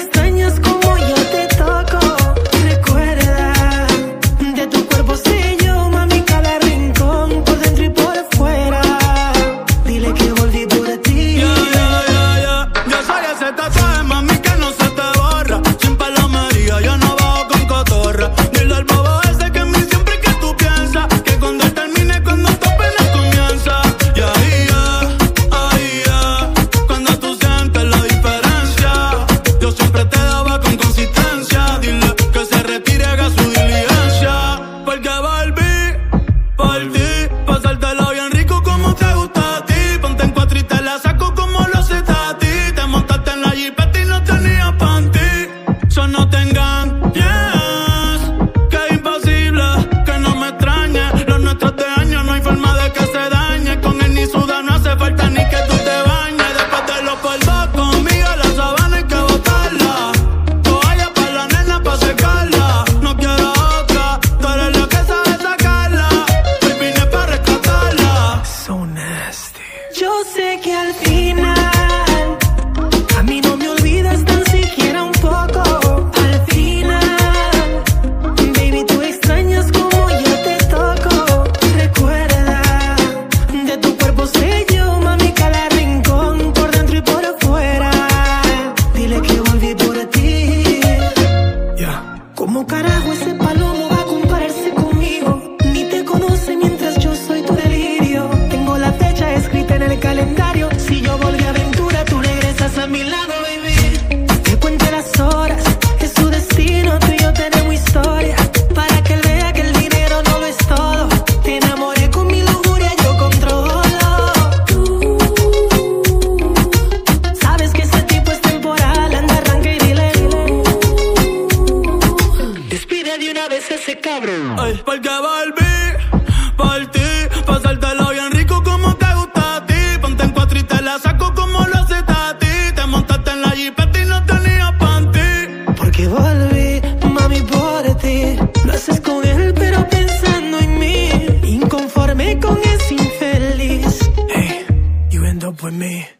yo te toco, recuerda, de tu cuerpo sé yo. Ay, porque volví por ti, pasártelo bien rico como te gusta a ti. Ponte en cuatro y te la saco como lo haces a ti. Te montaste en la jipeta y no tenías panty. Porque volví, mami, por ti. Lo haces con él pero pensando en mí. Inconforme con ese infeliz. Hey, you end up with me.